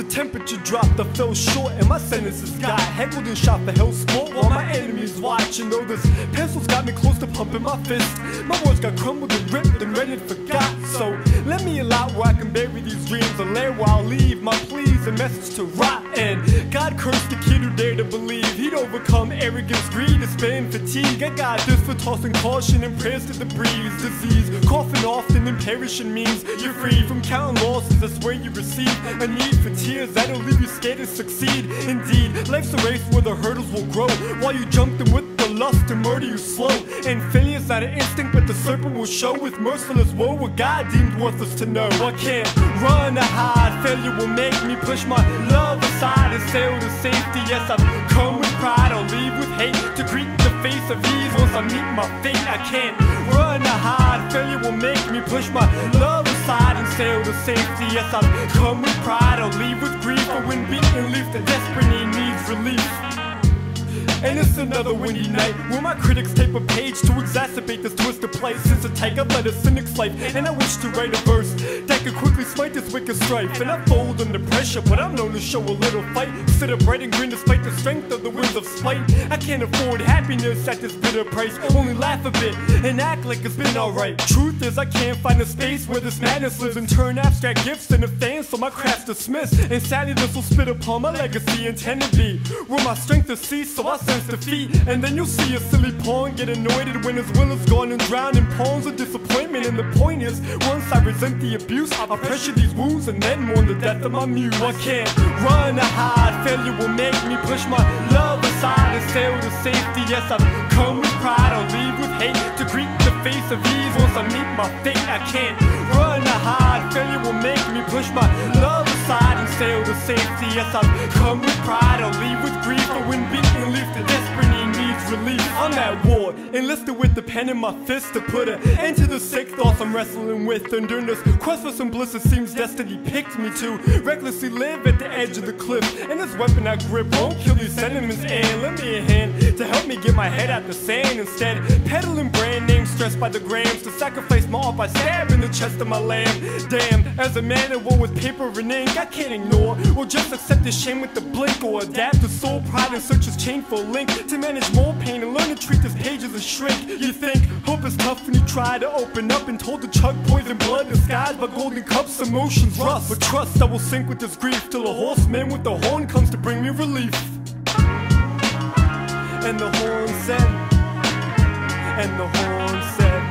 temperature dropped, I fell short and my sentences got heckled and shot for hell's sport while my enemies watch. You know this pencil's got me close to pumping my fist. My words got crumbled and ripped and read and forgot. So let me allow where I can bury these dreams and lay where I'll leave my pleas and message to rot. And God cursed the kid who dared to believe he'd overcome arrogance, greed, despair, and fatigue. I got this for tossing caution and prayers to the breeze. Disease, coughing often and perishing means you're free from counting losses. That's where you receive a need for tears that'll leave you scared to succeed. Indeed, life's a race where the hurdles will grow while you jump them with the lust to murder you slow. And failure's not an instinct, but the serpent will show with merciless woe what God deemed worthless to know. I can't run or hide, failure will make me push my love aside and sail to safety. Yes, I've come with pride, I'll leave with hate to greet the face of ease once I meet my fate. I can't run or hide, failure will make me push my love aside and sail to safety. Yes, I've come with pride, I'll leave with grief, for when beaten leaf the desperate need needs relief. And it's another windy night where my critics tape a page to exacerbate this twisted plight. Since a take I've led a cynic's life, and I wish to write a verse that could quickly smite this wicked strife. And I fold under pressure, but I'm known to show a little fight. Sit upright and grin despite the strength of the winds of spite. I can't afford happiness at this bitter price, only laugh a bit and act like it's been alright. Truth is I can't find a space where this madness lives and turn abstract gifts into fans, so my craft's dismissed. And sadly this will spit upon my legacy intended to be where my strength is ceased, so I sense defeat. And then you'll see a silly pawn get anointed when his will is gone and drowned in poems of disappointment. And the point is, once I resent the abuse, I pressure these wounds and then mourn the death of my muse. I can't run or hide, failure will make me push my love aside and sail to safety. Yes, I've come with pride, I'll leave with hate to greet the face of ease once I meet my fate. I can't run or hide, failure will make me push my love aside and sail to safety. Yes, I've come with pride, I'll leave with grief, for when beaten leaf the desperate need needs relief. I'm at war, enlisted with the pen in my fist to put an end to the sick thoughts I'm wrestling with. And during this quest for some bliss it seems destiny picked me to recklessly live at the edge of the cliff. And this weapon I grip won't kill these sentiments, and lend me a hand to help me get my head out the sand. Instead, peddling brand names stressed by the grams to sacrifice my art by stabbing the chest of my lamb. Damn, as a man at war with paper and ink, I can't ignore or just accept the shame with the blink, or adapt to soul pride and search its chain for a link to manage more pain and learn to treat this page as a shrink. You think hope is tough when you try to open up and told to chug poison blood disguised by golden cups, emotions rust. But trust I will sink with this grief till a horseman with the horn comes to bring me relief. And the horn said, and the horn said,